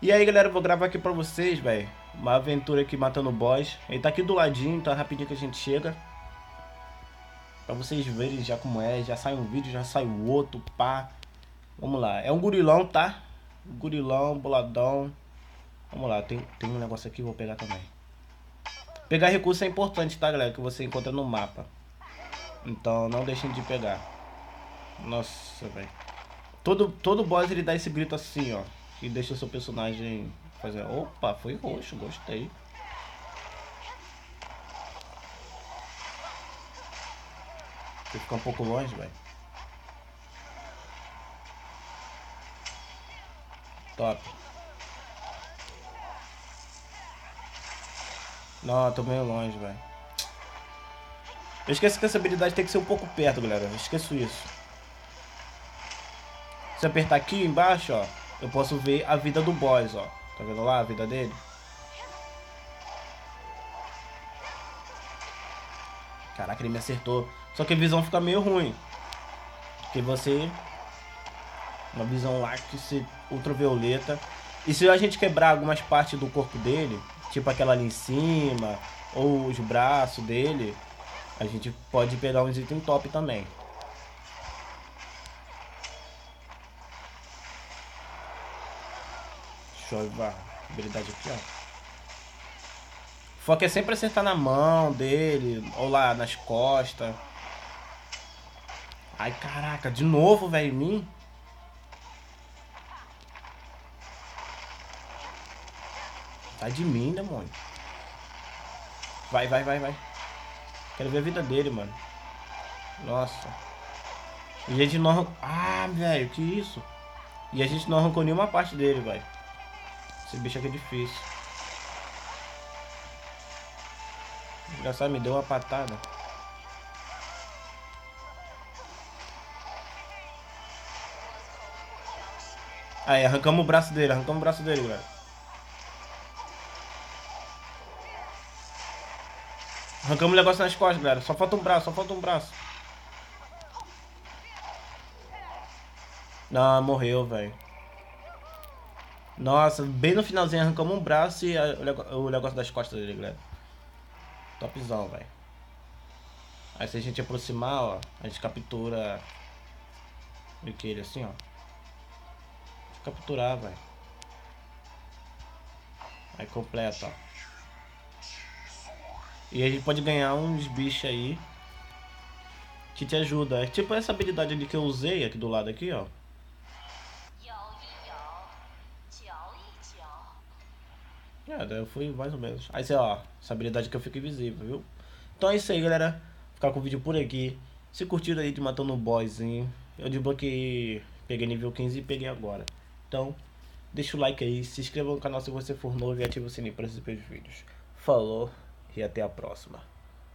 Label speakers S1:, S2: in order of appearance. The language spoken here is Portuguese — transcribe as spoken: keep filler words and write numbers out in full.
S1: E aí, galera, eu vou gravar aqui pra vocês, velho, uma aventura aqui matando o boss. Ele tá aqui do ladinho, então é rapidinho que a gente chega. Pra vocês verem já como é, já sai um vídeo, já sai o outro, pá. Vamos lá, é um gurilão, tá? Gurilão, boladão. Vamos lá, tem, tem um negócio aqui, vou pegar também. Pegar recurso é importante, tá, galera, que você encontra no mapa. Então não deixem de pegar. Nossa, velho. Todo, todo boss ele dá esse grito assim, ó. Que deixa o seu personagem fazer. Opa, foi roxo, gostei. Tem que ficar um pouco longe, velho. Top. Não, tô meio longe, velho. Eu esqueço que essa habilidade tem que ser um pouco perto, galera. Eu esqueço isso. Se eu apertar aqui embaixo, ó, eu posso ver a vida do boss, ó. Tá vendo lá a vida dele? Caraca, ele me acertou. Só que a visão fica meio ruim. Porque você... Uma visão lá que se ultravioleta. E se a gente quebrar algumas partes do corpo dele, tipo aquela ali em cima, ou os braços dele, a gente pode pegar uns itens top também. Deixa eu ver a habilidade aqui, ó. O foco é sempre acertar na mão dele, ou lá nas costas. Ai, caraca, de novo, velho, em mim. Sai de mim, demônio. Vai, vai, vai, vai. Quero ver a vida dele, mano. Nossa. E a gente não arrancou... Ah, velho, que isso? E a gente não arrancou nenhuma parte dele, velho. Esse bicho aqui é difícil. Engraçado, me deu uma patada. Aí, arrancamos o braço dele, arrancamos o braço dele, galera. Arrancamos o negócio nas costas, galera. Só falta um braço, só falta um braço. Não, morreu, velho. Nossa, bem no finalzinho arrancamos um braço e a, o negócio das costas dele, galera. Topzão, velho. Aí se a gente aproximar, ó, a gente captura meio que ele assim, ó. Capturar, velho. Aí completa, ó. E a gente pode ganhar uns bichos aí que te ajuda. É tipo essa habilidade ali que eu usei aqui do lado aqui, ó. É, daí eu fui mais ou menos. Aí você, ó, essa habilidade que eu fico invisível, viu? Então é isso aí, galera. Vou ficar com o vídeo por aqui. Se curtiram aí de matando um boyzinho, eu desbloqueei, peguei nível quinze e peguei agora. Então, deixa o like aí, se inscreva no canal se você for novo e ative o sininho para receber os vídeos. Falou e até a próxima.